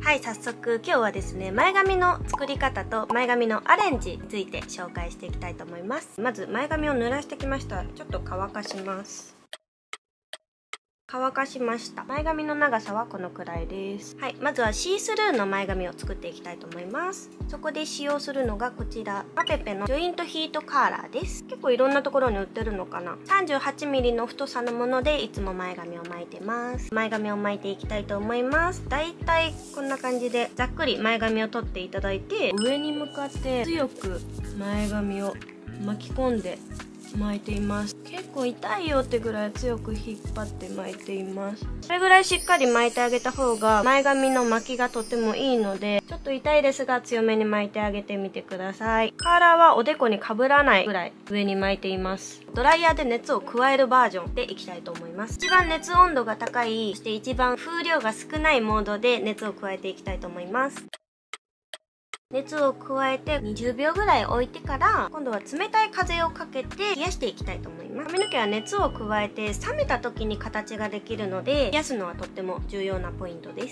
はい、早速今日はですね、前髪の作り方と前髪のアレンジについて紹介していきたいと思います。まず前髪を濡らしてきました。ちょっと乾かします。乾かしました。前髪の長さはこのくらいです。はい、まずはシースルーの前髪を作っていきたいと思います。そこで使用するのがこちら、マペペのジョイントヒートカーラーです。結構いろんなところに売ってるのかな。38mm の太さのものでいつも前髪を巻いてます。前髪を巻いていきたいと思います。だいたいこんな感じでざっくり前髪を取っていただいて、上に向かって強く前髪を巻き込んで巻いています。結構痛いよってぐらい強く引っ張って巻いています。それぐらいしっかり巻いてあげた方が前髪の巻きがとてもいいので、ちょっと痛いですが強めに巻いてあげてみてください。カーラーはおでこにかぶらないぐらい上に巻いています。ドライヤーで熱を加えるバージョンでいきたいと思います。一番熱温度が高い、そして一番風量が少ないモードで熱を加えていきたいと思います。熱を加えて20秒ぐらい置いてから、今度は冷たい風をかけて冷やしていきたいと思います。髪の毛は熱を加えて冷めた時に形ができるので、冷やすのはとっても重要なポイントです。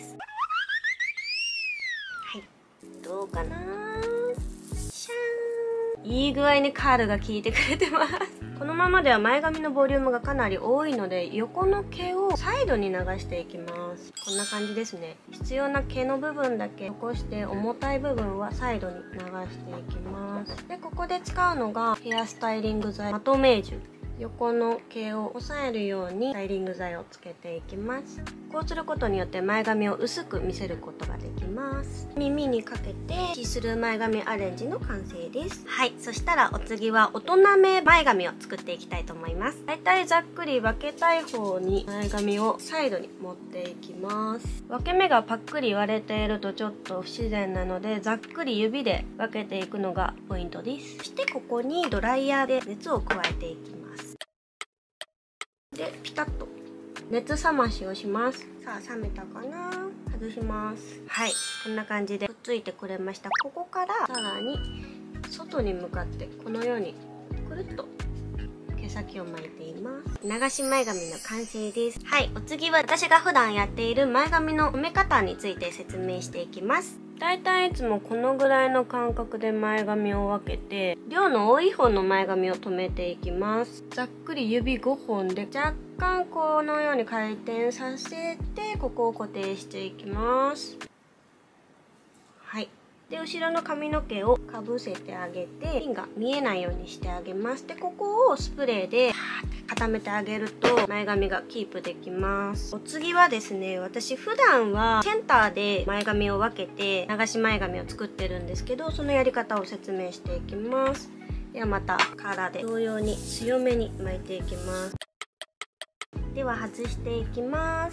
はい、どうかなー。シャーン、いい具合にカールが効いてくれてます。このままでは前髪のボリュームがかなり多いので、横の毛をサイドに流していきます。こんな感じですね。必要な毛の部分だけ残して、重たい部分はサイドに流していきます。で、ここで使うのがヘアスタイリング剤マトメージュ。横の毛を押さえるようにスタイリング剤をつけていきます。こうすることによって前髪を薄く見せることができます。耳にかけてシースルー前髪アレンジの完成です。はい、そしたらお次は大人め前髪を作っていきたいと思います。だいたいざっくり分けたい方に前髪をサイドに持っていきます。分け目がパックリ割れているとちょっと不自然なので、ざっくり指で分けていくのがポイントです。そしてここにドライヤーで熱を加えていきます。で、ピタッと熱冷ましをします。さあ、冷めたかな。外します。はい、こんな感じでくっついてくれました。ここからさらに外に向かってこのようにくるっと毛先を巻いています。流し前髪の完成です。はい、お次は私が普段やっている前髪の留め方について説明していきます。だいたいいつもこのぐらいの間隔で前髪を分けて、量の多い方の前髪を留めていきます。ざっくり指5本で若干このように回転させて、ここを固定していきます。はい。で、後ろの髪の毛をかぶせてあげて、ピンが見えないようにしてあげます。で、ここをスプレーで固めてあげると前髪がキープできます。お次はですね、私普段はセンターで前髪を分けて流し前髪を作ってるんですけど、そのやり方を説明していきます。ではまたカーラーで同様に強めに巻いていきます。では外していきます。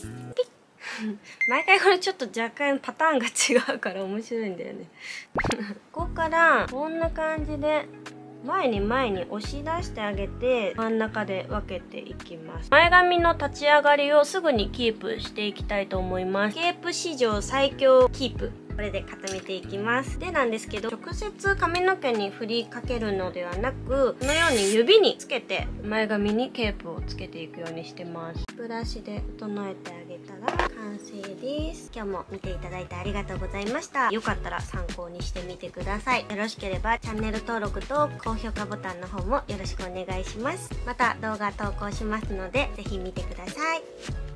ピッ毎回これちょっと若干パターンが違うから面白いんだよね。ここからこんな感じで前に押し出してあげて、真ん中で分けていきます。前髪の立ち上がりをすぐにキープしていきたいと思います。ケープ史上最強キープ、これで固めていきます。でなんですけど、直接髪の毛に振りかけるのではなく、このように指につけて前髪にケープをつけていくようにしてます。ブラシで整えてあげたら完成です。今日も見ていただいてありがとうございました。よかったら参考にしてみてください。よろしければチャンネル登録と高評価ボタンの方もよろしくお願いします。また動画投稿しますので、ぜひ見てください。